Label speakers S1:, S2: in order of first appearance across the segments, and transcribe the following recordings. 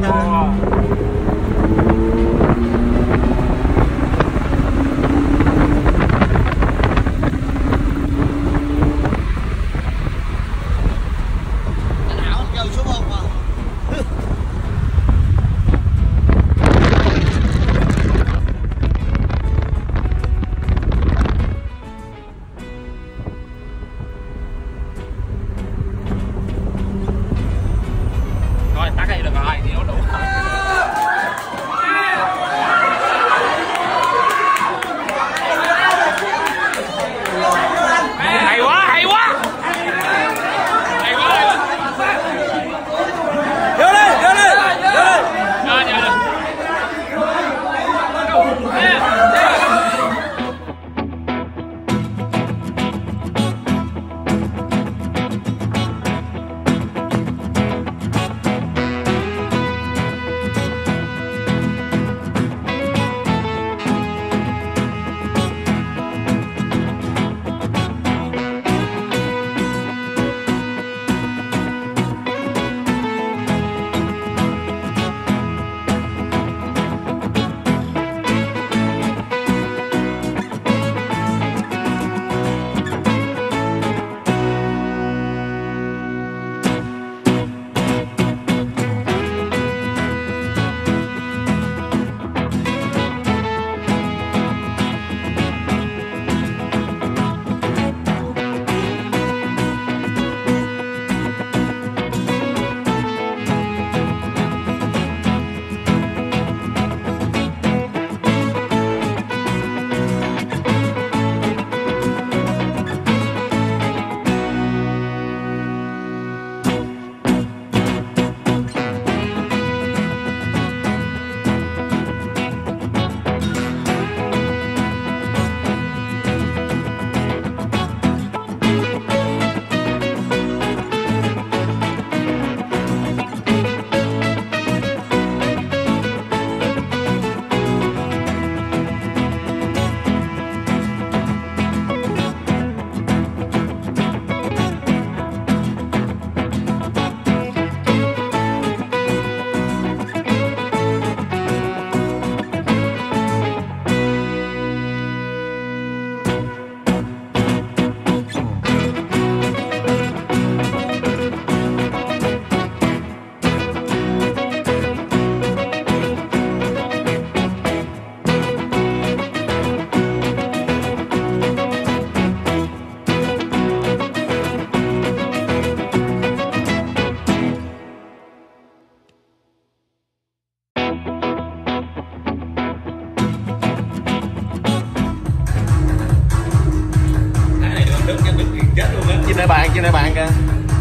S1: trên đây bạn kìa.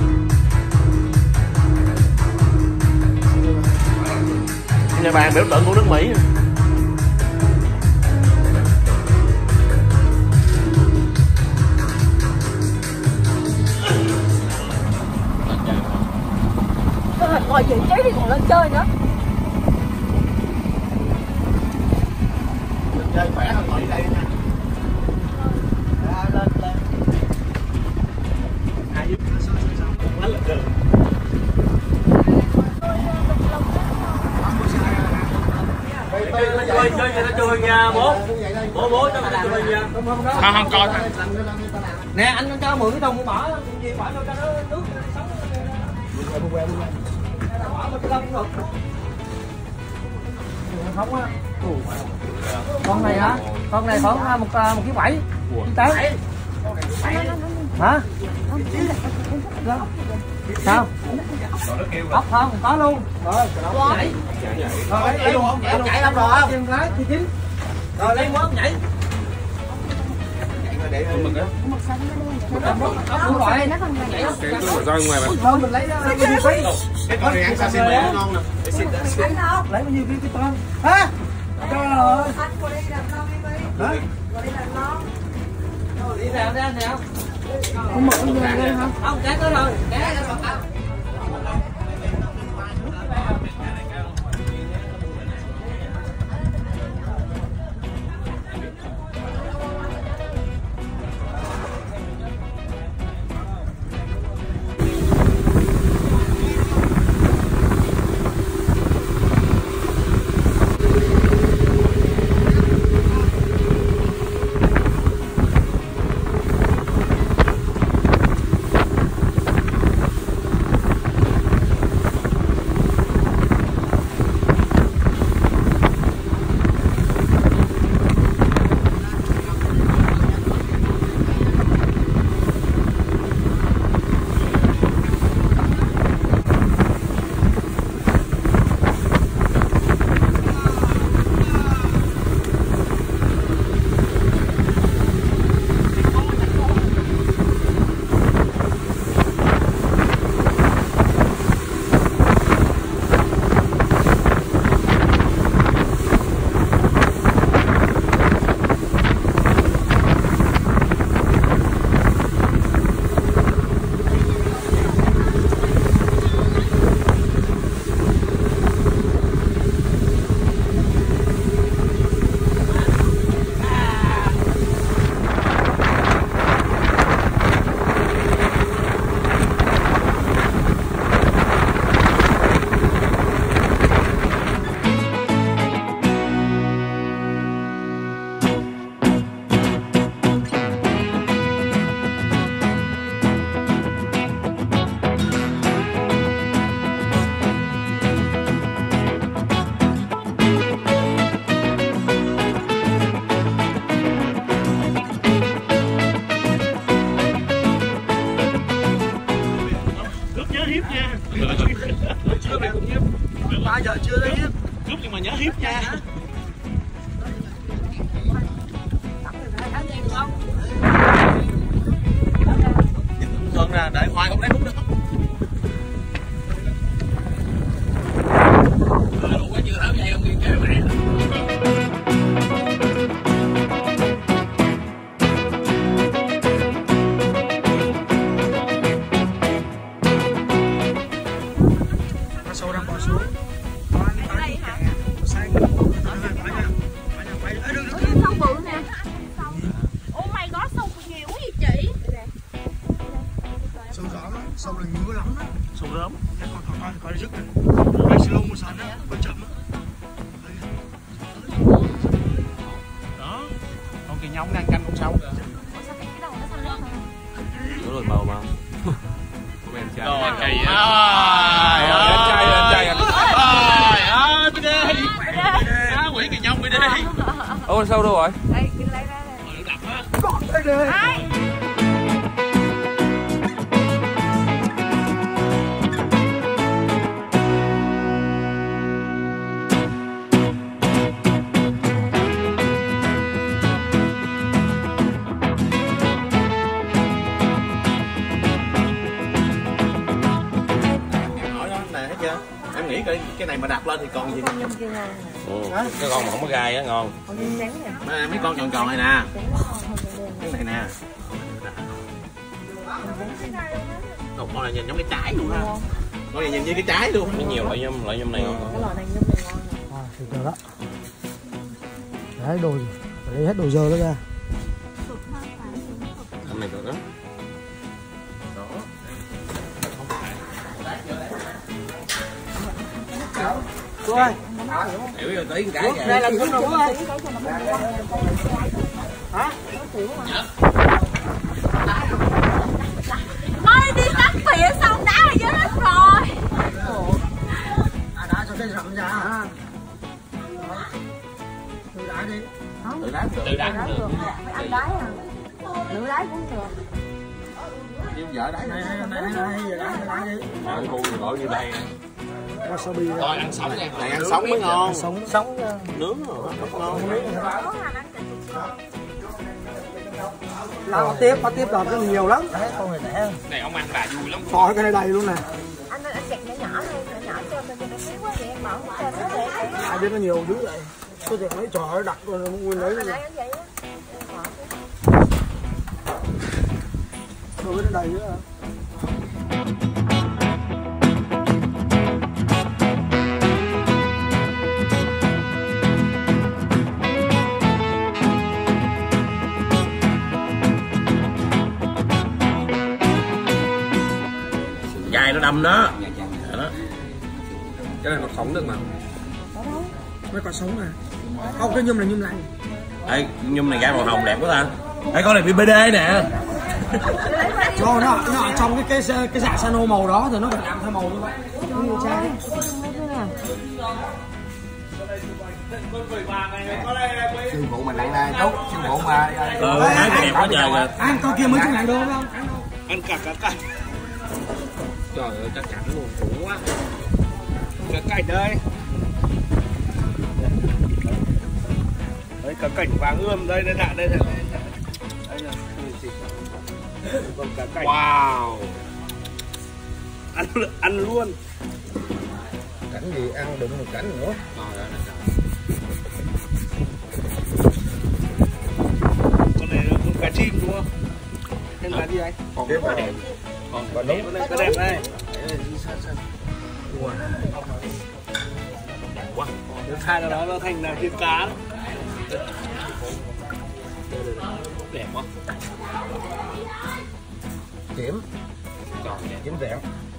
S1: Trên đây bạn biểu tượng của nước Mỹ.
S2: Ngồi vị trí thì còn lên chơi nữa.
S1: Lên chơi khỏe hơn ngồi đây nha. Lên lên. Hai giúp nó lực đường. Chơi nha bố. Bố cho mình chơi nha. Không coi thôi. Nè anh cho mượn cái thùng bỏ gì bỏ cho nó nước sống. Không á. Con này hả? Con này khoảng một ký 7. Hả? Sao? Ốc không? Có luôn. Rồi, nhảy. Rồi lấy luôn không? Nhảy lắm rồi không? Rồi lấy mớp nhảy. Để mình đó. Đúng rồi. Rồi ngoài bạn. Thôi mình lấy bao nhiêu ký? Cái con này ăn sashimi nó ngon nè. Lấy bao nhiêu ký cái con? Hả? Trời ơi. Hả? Đi nào đi anh nào?
S2: Không một người lên hả?
S1: Không, cái đó rồi. Cái đó rồi. chưa đấy hiếp.
S3: Cướp nhưng mà nhớ hiếp nha. Hơn ra để khoai không lấy khúc đó. Đủ quá chưa tháo dây không kia kêu mẹ.
S1: Sâu đang bò xuống.
S2: Ở đây hả?
S1: Sai.
S2: Sâu bự nè. Ủa mày có sâu nhiều quá vậy chị?
S1: Sâu rõ lắm, sâu là ngứa lắm đó.
S3: Sâu rớm.
S1: Coi rứt này. Bay slow motion á, coi chậm á.
S3: Đó. Con kỳ nhông đang canh con sâu.
S2: Ủa sao cái đầu nó xanh lắm hả?
S4: Đúng rồi màu mà. Của em trai.
S3: Rồi kỳ
S4: á.
S3: Anh trai
S4: anh.
S3: Đi đi. Quỷ kỳ nhông đi đi.
S4: Ô sâu đâu rồi?
S2: Đây, cứ lấy ra đây.
S3: Đừng đập á.
S1: Gọt đây đây.
S2: Ai?
S3: Em nghĩ cái này mà đặt lên thì còn gì?
S4: Cái con mà không có gai á ngon.
S3: Mấy con tròn tròn này nè. Cái này nè. Một con này nhìn giống cái trái luôn ha. Con này nhìn như cái trái luôn.
S4: Có nhiều loại nhum này ngon.
S2: Cái loại này nhum này ngon.
S1: Thịt rồi đó. Đấy đồ gì? Phải lấy hết đồ dơ đó ra.
S4: Con này được đó.
S1: Chú ơi.
S4: Hiểu rồi tí cái vậy.
S1: Đây là chú ơi.
S2: Hả? Thôi đi tắt phía xong đá ở dưới hết rồi.
S1: Đá cho cái rậm ra hả? Tự đá đi.
S3: Tự đá được.
S2: Mày ăn đáy à? Nữ đáy cũng được.
S3: Nhưng vợ đáy
S1: Này giờ đá đi.
S4: Ăn cu thì bỏ như đây.
S1: Wasabi.
S3: Rồi ăn sống nha. Này ăn sống mới ngon.
S1: Sống
S3: Nướng rồi rất ngon.
S1: Lá có tiếp đọt cái nhiều lắm. Đấy, con này đẻ.
S3: Này ông ăn bà vui lắm.
S1: Phò cái này đầy luôn nè.
S2: Anh kẹp nhỏ nhỏ thôi, nhỏ cho mình cho nó xíu quá vậy em mở cho nó dễ.
S1: Ai biết nó nhiều dữ vậy. Tôi thiệt mấy trò đặt rồi nó nguyên lấy luôn.
S2: Anh vậy á.
S1: Rồi nó đầy nữa hả?
S4: Gai nó đâm đó.
S3: Cái này nó sống được mà.
S1: Mấy con sống nè. Không, cái nhum này nhum lành.
S4: Ê, nhum này gai màu hồng đẹp quá ta. Ê, con này BBD nè.
S1: Cho nó ở trong cái dạ sano màu đó thì nó phải làm theo màu như vậy. Như cha.
S3: Sư phụ mình đang đây, tốt, sư phụ mà.
S4: Nói cái đẹp quá trời kìa.
S1: Anh coi kia mấy chục ngàn đô không?
S3: Ăn cả cành. Trời ơi, cả cành luôn, khủng quá. Cả cành đây. Đấy, cả cảnh vàng ươm đây đây đây là còn cả cảnh. Wow. Ăn luôn.
S1: Cảnh gì ăn đừng một cảnh nữa.
S3: Con này là con cá chim đúng không? Tên là gì anh? Còn cái này. Còn con này có đẹp đây. Wow. Thứ hai là nó thành là thiên cá. Đẹp quá.
S1: Kiểm. Kiểm rẻ.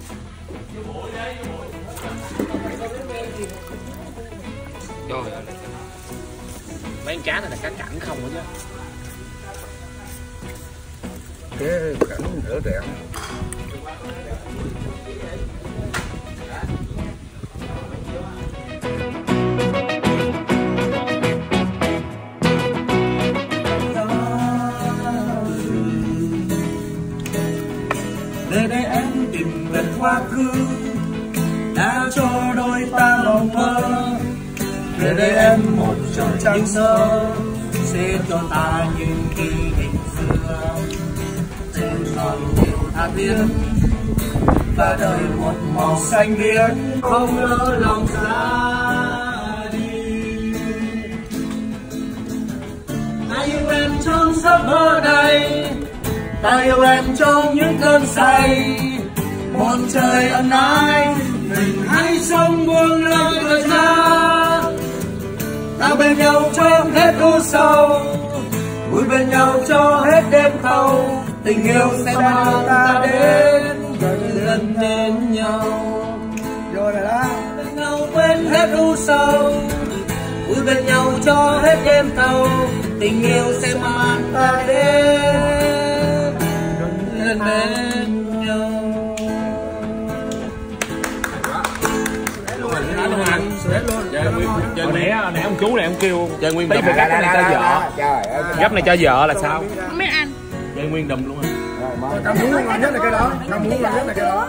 S3: Trời ơi. Mấy con cá này là cá cảnh không hả chứ?
S1: Cái cảnh rẻ rẻ.
S5: Nơi đây em tìm về quá khứ,
S3: đã cho đôi ta mộng mơ. Về đây em một tròn trăng sơ sẽ cho ta những kỷ niệm xưa. Trên non yêu tha thiết và đời một màu xanh biếc, không lỡ lòng ra đi. Ta yêu em trong giấc mơ này, ta yêu em trong những cơn say. Một trời ân ái, mình hãy sống buông lơi thời gian. Ta bên nhau trong hết u sầu, vui bên nhau cho hết đêm thâu. Tình yêu sẽ mang ta đến gần đến nhau. Rồi đó. Bên nhau quên hết u sầu, vui bên nhau cho hết đêm thâu. Tình yêu sẽ mang ta đến gần đến nhau.
S4: Nãy ông chú này ông kêu chơi nguyên đùm gấp này cho vợ. Gấp này cho vợ là sao?
S2: Không biết ăn.
S4: Chơi nguyên đùm luôn.
S1: Tao muốn ngon nhất là cái đó. Tao muốn ngon nhất là cái đó.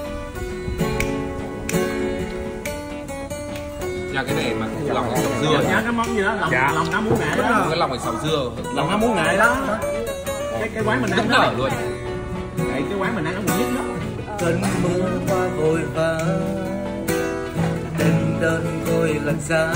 S5: Nha cái này mà lòng sầu dưa.
S4: Nhá cái món gì đó, lòng cá muối ngại đó.
S5: Cái lòng này sầu dưa.
S4: Lòng cá muối ngại đó. Cái quán mình ăn đó
S5: luôn.
S4: Cái quán mình ăn nó nhất đó.
S3: Cơn mưa qua vội vã, đêm đơn côi lạnh giá.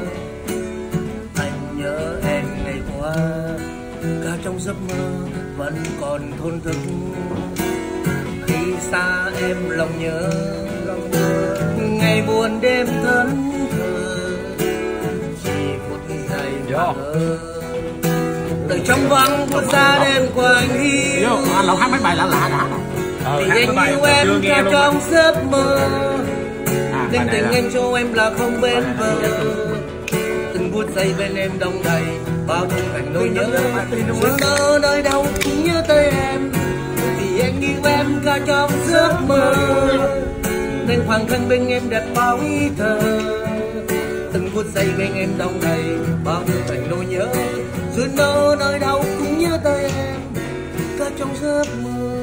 S3: Anh nhớ em ngày qua, cả trong giấc mơ vẫn còn thôn thức. Khi xa em lòng nhớ, ngày buồn đêm thẫn thờ. Chỉ phút giây mà ngỡ, đời trong vắng phút xa đêm của anh hiu.
S4: Anh Lộc hát mấy bài lạ lạ đã.
S3: Thì anh yêu em cả trong giấc mơ, nên tình anh cho em là không bên bờ. Từng phút giây bên em đông đầy bao khung cảnh nỗi nhớ. Muốn mơ nơi đâu cũng nhớ tới em, vì anh yêu em cả trong giấc mơ, nên khoảng thân bên em đẹp bao ý thơ. Từng phút giây bên em đông đầy bao khung cảnh nỗi nhớ. Dù mơ nơi đâu cũng nhớ tới em cả trong giấc mơ.